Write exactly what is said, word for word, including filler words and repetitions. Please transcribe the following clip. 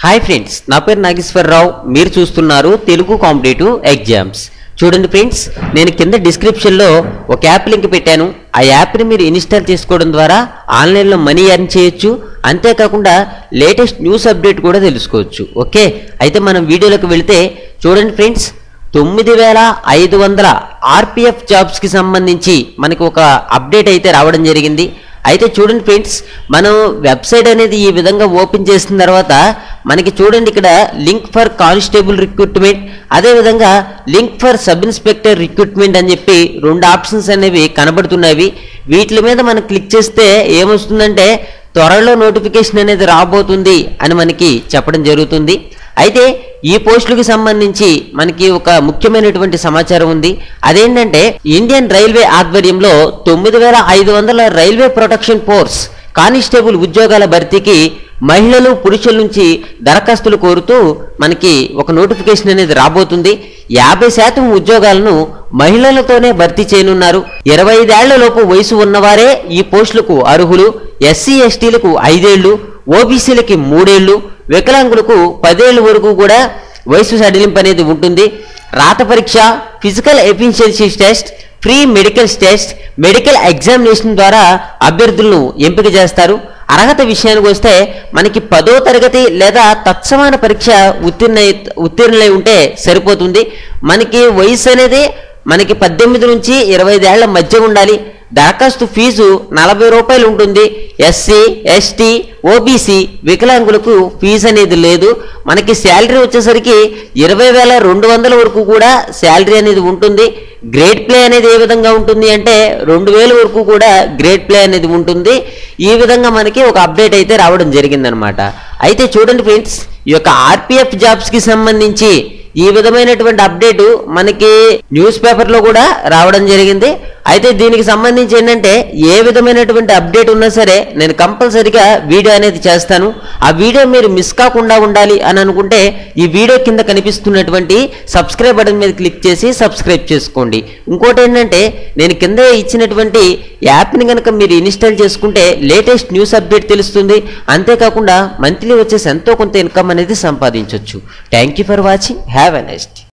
Hi friends, నా పేరు నాగేశ్వరరావు. మీరు చూస్తున్నారు తెలుగు కాంపిటేటివ్ ఎగ్జామ్స్. చూడండి ఫ్రెండ్స్, నేను కింద డిస్క్రిప్షన్లో ఒక యాప్ లింక్ పెట్టాను. ఆ యాప్ని మీరు ఇన్స్టాల్ చేసుకోవడం ద్వారా ఆన్లైన్లో మనీ ఎర్న్ చేయొచ్చు. అంతేకాకుండా లేటెస్ట్ న్యూస్ అప్డేట్ కూడా తెలుసుకోవచ్చు. ఓకే, అయితే మనం వీడియోలోకి వెళితే చూడండి ఫ్రెండ్స్, తొమ్మిది వేల ఐదు వందల ఆర్పిఎఫ్ జాబ్స్కి సంబంధించి మనకి ఒక అప్డేట్ అయితే రావడం జరిగింది. అయితే చూడండి ఫ్రెండ్స్, మనం వెబ్సైట్ అనేది ఈ విధంగా ఓపెన్ చేసిన తర్వాత మనకి చూడండి ఇక్కడ లింక్ ఫర్ కానిస్టేబుల్ రిక్రూట్మెంట్, అదేవిధంగా link for sub inspector recruitment అని చెప్పి రెండు ఆప్షన్స్ అనేవి కనబడుతున్నవి. వీటి మీద మనం క్లిక్ చేస్తే ఏమొస్తుందంటే త్వరలో నోటిఫికేషన్ అనేది రాబోతుంది అని మనకి చెప్పడం జరుగుతుంది. అయితే ఈ పోస్టులకు సంబంధించి మనకి ఒక ముఖ్యమైనటువంటి సమాచారం ఉంది. అదేంటంటే ఇండియన్ రైల్వే ఆధ్వర్యంలో తొమ్మిది వేల ఐదు వందల రైల్వే ప్రొటెక్షన్ ఫోర్స్ కానిస్టేబుల్ ఉద్యోగాల భర్తీకి మహిళలు పురుషుల నుంచి దరఖాస్తులు కోరుతూ మనకి ఒక నోటిఫికేషన్ అనేది రాబోతుంది. యాభై శాతం ఉద్యోగాలను మహిళలతోనే భర్తీ చేయనున్నారు. ఇరవై ఐదేళ్ల లోపు వయసు ఉన్నవారే ఈ పోస్టులకు అర్హులు. ఎస్సీ ఎస్టీలకు ఐదేళ్లు, ఓబీసీలకి మూడేళ్లు, వికలాంగులకు పదేళ్ళ వరకు కూడా వయసు సడలింపు అనేది ఉంటుంది. రాత పరీక్ష, physical efficiency test, free medical test, medical examination ద్వారా అభ్యర్థులను ఎంపిక చేస్తారు. అర్హత విషయానికి వస్తే మనకి పదో తరగతి లేదా తత్సమాన పరీక్ష ఉత్తీర్ణ ఉత్తీర్ణులై ఉంటే సరిపోతుంది. మనకి వయసు అనేది మనకి పద్దెనిమిది నుంచి ఇరవై ఐదేళ్ల మధ్య ఉండాలి. దరఖాస్తు ఫీజు నలభై రూపాయలు ఉంటుంది. ఎస్సీ ఎస్టీ ఓబీసీ వికలాంగులకు ఫీజు అనేది లేదు. మనకి శాలరీ వచ్చేసరికి ఇరవై వేల రెండు వందల వరకు కూడా శాలరీ అనేది ఉంటుంది. గ్రేడ్ ప్లే అనేది ఏ విధంగా ఉంటుంది అంటే రెండు వేల వరకు కూడా గ్రేడ్ ప్లే అనేది ఉంటుంది. ఈ విధంగా మనకి ఒక అప్డేట్ అయితే రావడం జరిగిందనమాట. అయితే చూడండి ఫ్రెండ్స్, ఈ యొక్క ఆర్పిఎఫ్ జాబ్స్కి సంబంధించి ఈ విధమైనటువంటి అప్డేటు మనకి న్యూస్ పేపర్లో కూడా రావడం జరిగింది. అయితే దీనికి సంబంధించి ఏంటంటే ఏ విధమైనటువంటి అప్డేట్ ఉన్నా సరే నేను కంపల్సరీగా వీడియో అనేది చేస్తాను. ఆ వీడియో మీరు మిస్ కాకుండా ఉండాలి అని అనుకుంటే ఈ వీడియో కింద కనిపిస్తున్నటువంటి సబ్స్క్రైబ్ బటన్ మీద క్లిక్ చేసి సబ్స్క్రైబ్ చేసుకోండి. ఇంకోటి ఏంటంటే నేను కింద ఇచ్చినటువంటి యాప్ని కనుక మీరు ఇన్స్టాల్ చేసుకుంటే లేటెస్ట్ న్యూస్ అప్డేట్ తెలుస్తుంది. అంతేకాకుండా మంత్లీ వచ్చేసి ఎంతో కొంత ఇన్కమ్ అనేది సంపాదించవచ్చు. Thank you for watching. Have a nice day.